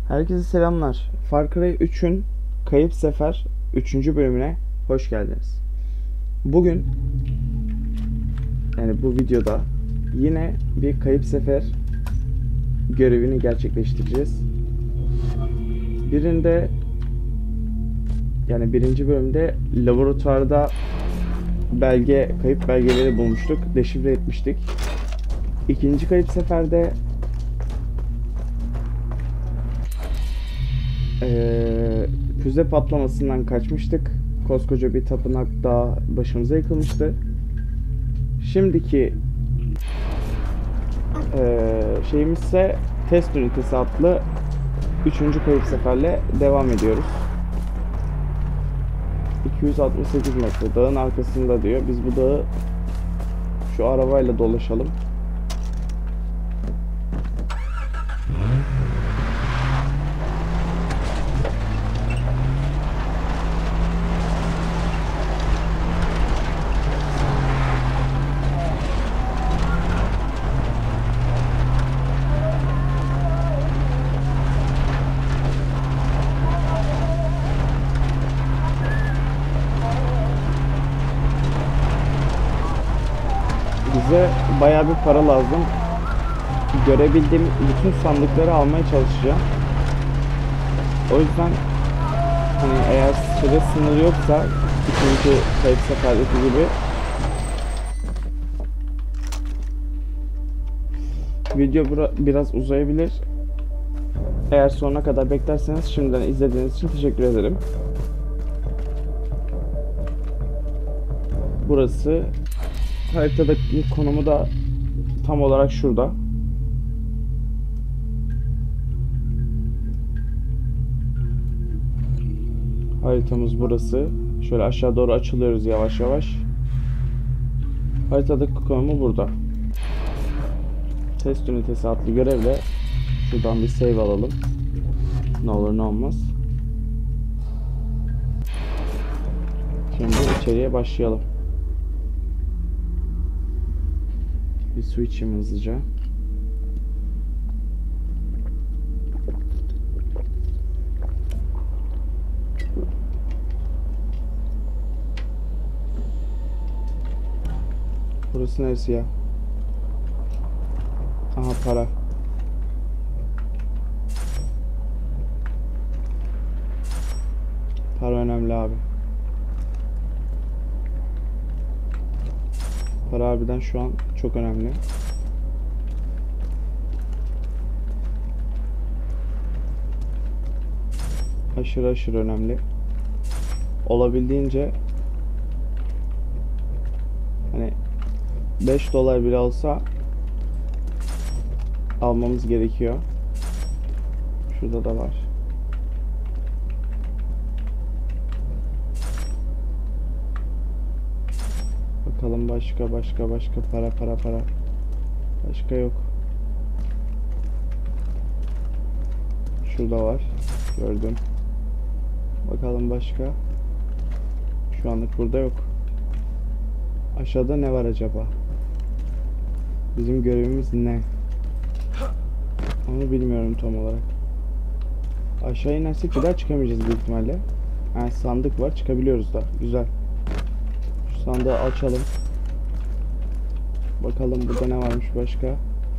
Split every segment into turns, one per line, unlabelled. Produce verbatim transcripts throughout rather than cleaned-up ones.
Herkese selamlar. Far Cry üçün Kayıp Sefer üçüncü bölümüne hoş geldiniz. Bugün, yani bu videoda yine bir Kayıp Sefer görevini gerçekleştireceğiz. Birinde, yani birinci bölümde laboratuvarda belge, kayıp belgeleri bulmuştuk, deşifre etmiştik. İkinci Kayıp Sefer'de Ee, füze patlamasından kaçmıştık. Koskoca bir tapınak daha başımıza yıkılmıştı. Şimdiki ee, şeyimiz ise test ünitesi adlı üçüncü kayıp seferle devam ediyoruz. iki yüz altmış sekiz metre dağın arkasında diyor. Biz bu dağı şu arabayla dolaşalım. Bize bayağı bir para lazım. Görebildiğim bütün sandıkları almaya çalışacağım. O yüzden hani eğer süre sınırı yoksa ikinci kayıp seferdeki gibi video biraz uzayabilir. Eğer sonuna kadar beklerseniz şimdiden izlediğiniz için teşekkür ederim. Burası, haritadaki konumu da tam olarak şurada. Haritamız burası. Şöyle aşağı doğru açılıyoruz yavaş yavaş. Haritadaki konumu burada. Test ünitesi adlı görevle şuradan bir save alalım. Ne olur ne olmaz. Şimdi içeriye başlayalım. Bir su içeyim hızlıca. Burası neresi ya? Aha, para. Para önemli abi. Para harbiden şu an çok önemli. Aşırı aşırı önemli. Olabildiğince hani beş dolar bile olsa almamız gerekiyor. Şurada da var. Bakalım başka başka başka para para para. Başka yok. Şurada var. Gördüm. Bakalım başka. Şu anlık burada yok. Aşağıda ne var acaba? Bizim görevimiz ne? Onu bilmiyorum tam olarak. Aşağı inersek bir daha çıkamayacağız büyük ihtimalle. Yani sandık var, çıkabiliyoruz da. Güzel. Şu sandığı açalım. Bakalım burada ne varmış başka.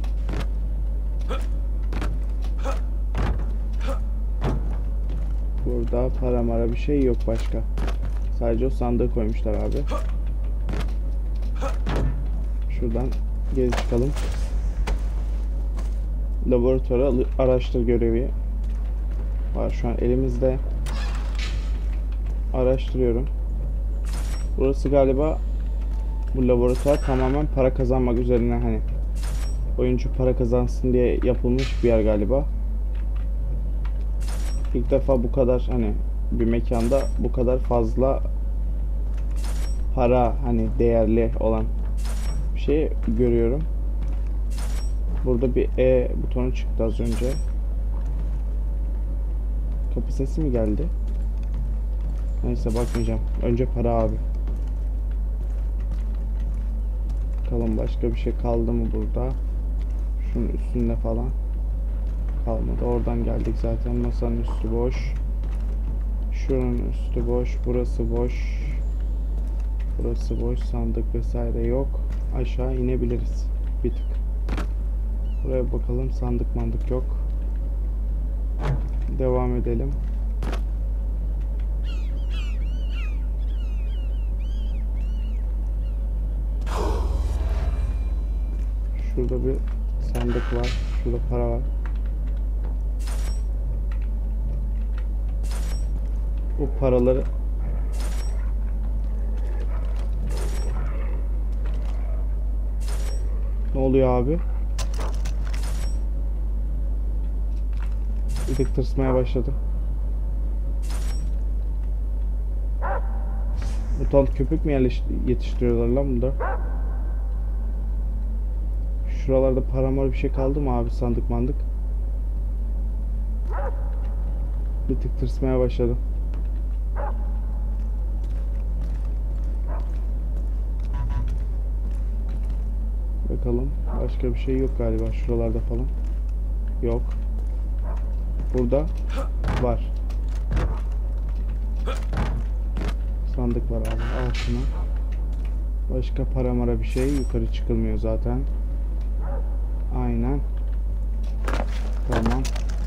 Burada para mara bir şey yok başka. Sadece o sandığı koymuşlar abi. Şuradan geri çıkalım. Laboratuvarı araştır görevi var şu an elimizde. Araştırıyorum. Burası galiba, bu laboratuvar tamamen para kazanmak üzerine, hani oyuncu para kazansın diye yapılmış bir yer galiba. İlk defa bu kadar, hani bir mekanda bu kadar fazla para, hani değerli olan bir şey görüyorum. Burada bir E butonu çıktı az önce. Kapı sesi mi geldi? Neyse, bakmayacağım. Önce para abi. Bakalım başka bir şey kaldı mı burada? Şunun üstünde falan. kalmadı. Oradan geldik zaten. Masanın üstü boş. Şuranın üstü boş. Burası boş. Burası boş. Sandık vesaire yok. Aşağı inebiliriz. Bir tık. Buraya bakalım. Sandık mandık yok. Devam edelim. Şurada bir sandık var. Şurada para var. Bu paraları ne oluyor abi? Bir tık tırsmaya başladım. Mutant köpek mi yetiştiriyorlar lan bunda? Şuralarda paramar bir şey kaldı mı abi, sandık mandık? Bir tık tırsmaya başladım. Bakalım. Başka bir şey yok galiba şuralarda falan. Yok. Burada var. Sandık var abi. Al şunu. Başka para mara bir şey. Yukarı çıkılmıyor zaten. Aynen. Tamam.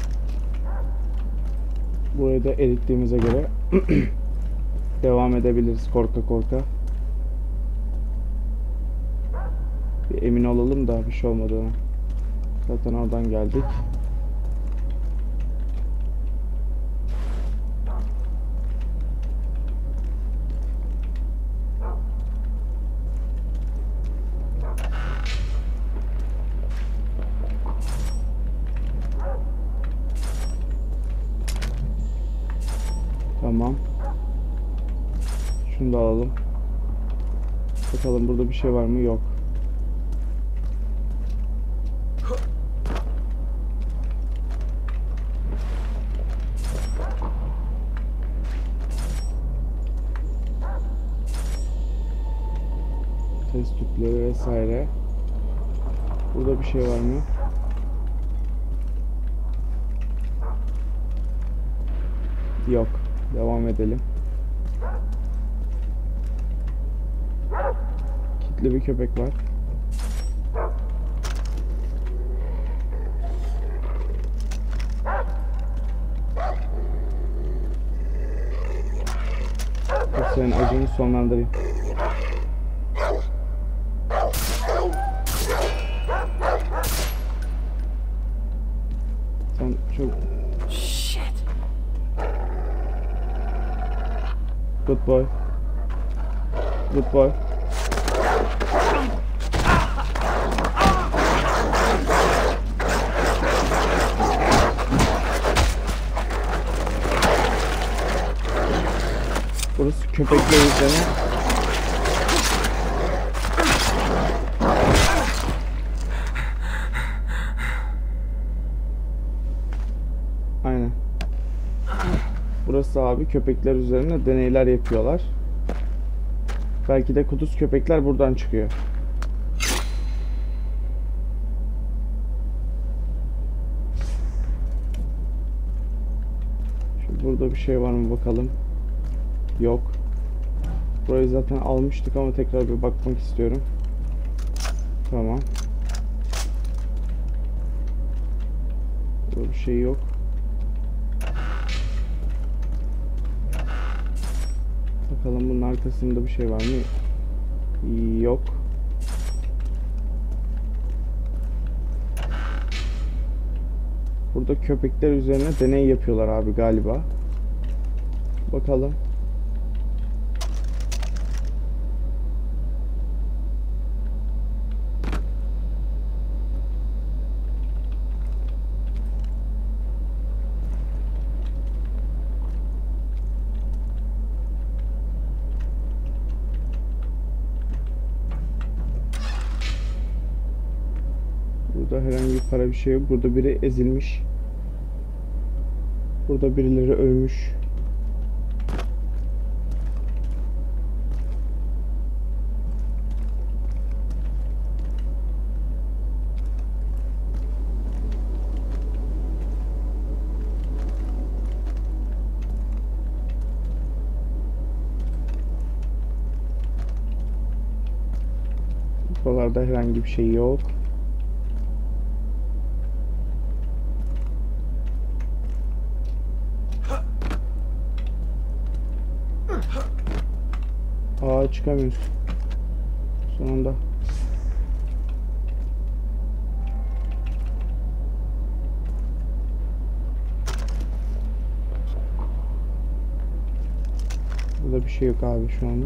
Burayı da erittiğimize göre devam edebiliriz korka korka. Bir emin olalım da bir şey olmadığını. Zaten oradan geldik. Tamam. Şunu da alalım. Bakalım burada bir şey var mı? Yok. Test tüpleri vesaire. Burada bir şey var mı? Yok. Devam edelim. Kitli bir köpek var. Dur, senin acını sonlandırayım. Sen çok... Good boy. Good boy. Burası köpekler üzerine. Aynen. Burası abi köpekler üzerine deneyler yapıyorlar. Belki de kuduz köpekler buradan çıkıyor. Şu burada bir şey var mı bakalım. Yok. Burayı zaten almıştık ama tekrar bir bakmak istiyorum. Tamam. Burada bir şey yok. Bakalım bunun arkasında bir şey var mı? Yok. Burada köpekler üzerine deney yapıyorlar abi galiba. Bakalım. Burada herhangi bir para bir şey yok. Burada biri ezilmiş. Burada birileri ölmüş. Şuralarda herhangi bir şey yok. Aa, çıkamıyoruz. Sonunda. Burada bir şey yok abi şu anlık.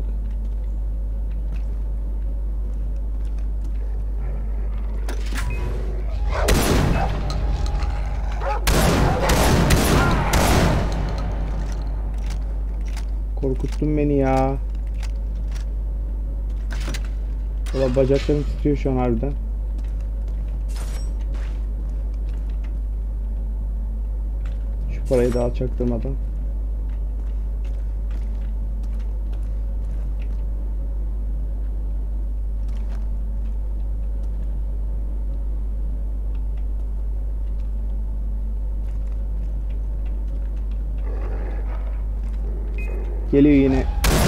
Korkuttun beni ya. Valla bacaklarım titriyor şu an harbiden. Şu parayı daha çaktırmadan. Geliyor yine.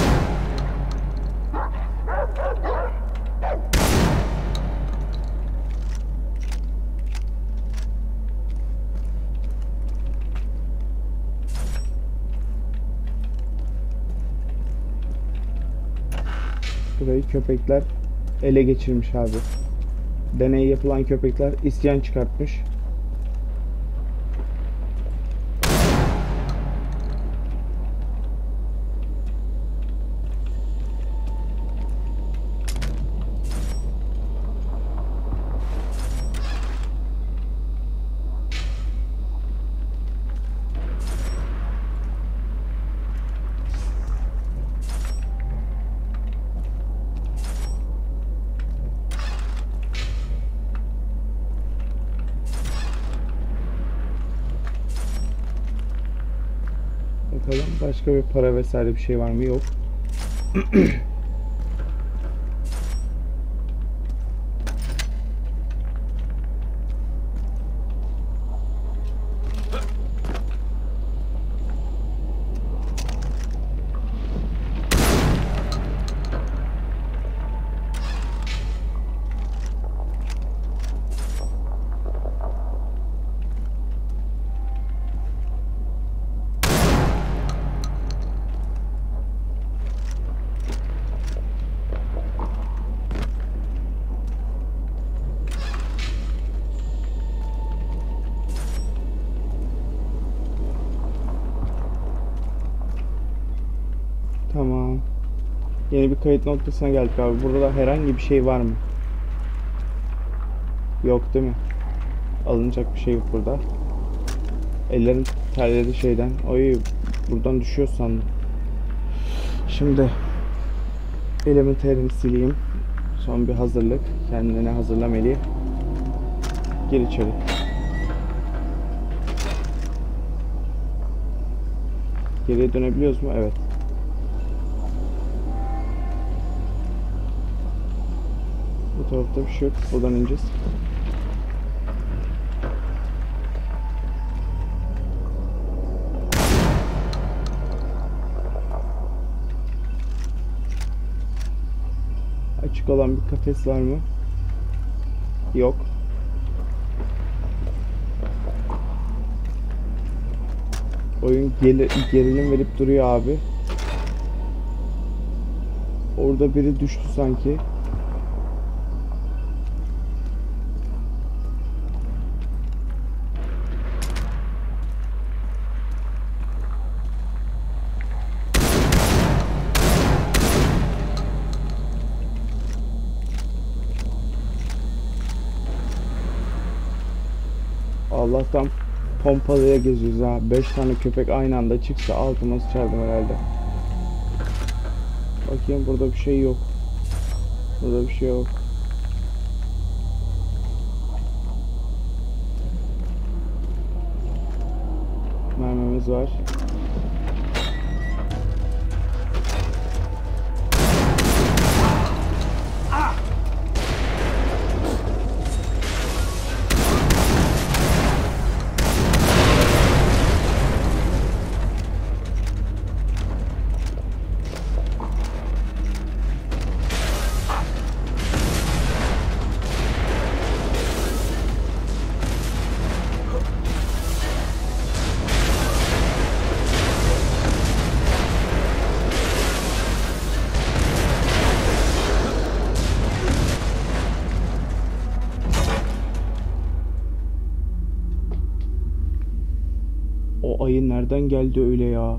Burayı köpekler ele geçirmiş abi. Deney yapılan köpekler isyan çıkartmış. Bakalım başka bir para vesaire bir şey var mı? Yok. Tamam. Yeni bir kayıt noktasına geldik abi. Burada da herhangi bir şey var mı? Yok değil mi? Alınacak bir şey yok burada. Ellerim terledi şeyden. Oy, buradan düşüyor sandım. Şimdi elimin terini sileyim. Son bir hazırlık. Kendine hazırla Melih. Gir içeri. Geriye dönebiliyoruz mu? Evet. Bu tarafta bir şey yok. Buradan ineceğiz. Açık olan bir kafes var mı? Yok. Oyun gerilim verip duruyor abi. Orada biri düştü sanki. Allah'tan pompalıya geziyoruz ha. beş tane köpek aynı anda çıksa altıma sıçardım herhalde. Bakayım, burada bir şey yok. Burada bir şey yok. Mermimiz var. O ayı nereden geldi öyle ya?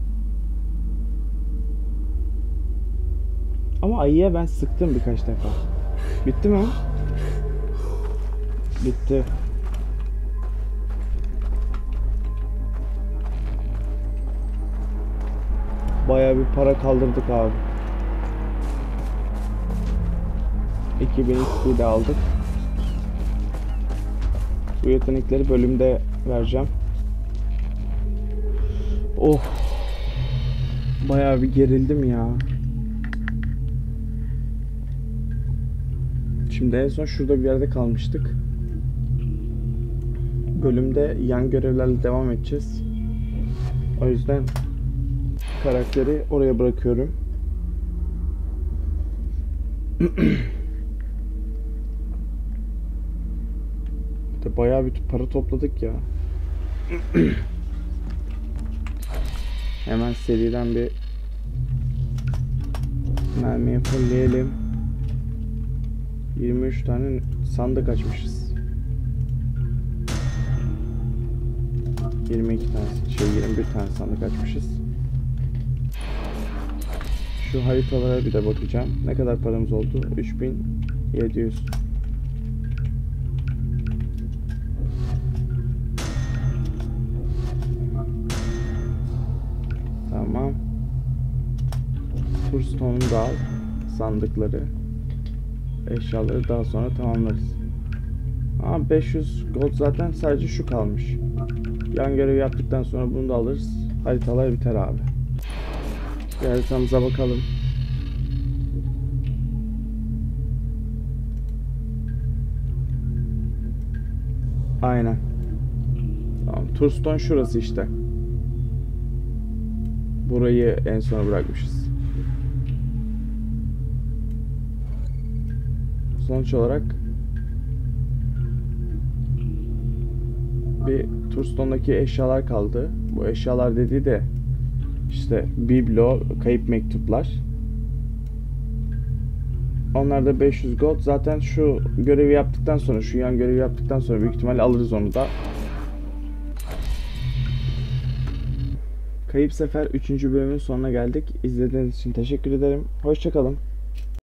Ama ayıya ben sıktım birkaç defa. Bitti mi? Bitti. Bayağı bir para kaldırdık abi. iki bin X P de aldık. Bu yetenekleri bölümde vereceğim. Oh. Bayağı bir gerildim ya. Şimdi en son şurada bir yerde kalmıştık. Bölümde yan görevlerle devam edeceğiz. O yüzden karakteri oraya bırakıyorum. De bayağı bir para topladık ya. Hemen seriden bir mermiyi fullleyelim. yirmi üç tane sandık açmışız. yirmi iki tane, şey yirmi bir tane sandık açmışız. Şu haritalara bir de bakacağım. Ne kadar paramız oldu? üç bin yedi yüz. Tamam. Turstone'u da al. Sandıkları. Eşyaları daha sonra tamamlarız. Ama beş yüz gold zaten sadece şu kalmış. Yan görevi yaptıktan sonra bunu da alırız. Haritalar biter abi. Bir haritamıza bakalım. Aynen. Tamam. Turstone şurası işte. Burayı en sona bırakmışız. Sonuç olarak bir Turstone'daki eşyalar kaldı. Bu eşyalar dediği de işte biblo, kayıp mektuplar. Onlar da beş yüz gold. Zaten şu görevi yaptıktan sonra, şu yan görevi yaptıktan sonra büyük ihtimalle alırız onu da. Kayıp Sefer üçüncü bölümün sonuna geldik. İzlediğiniz için teşekkür ederim. Hoşça kalın.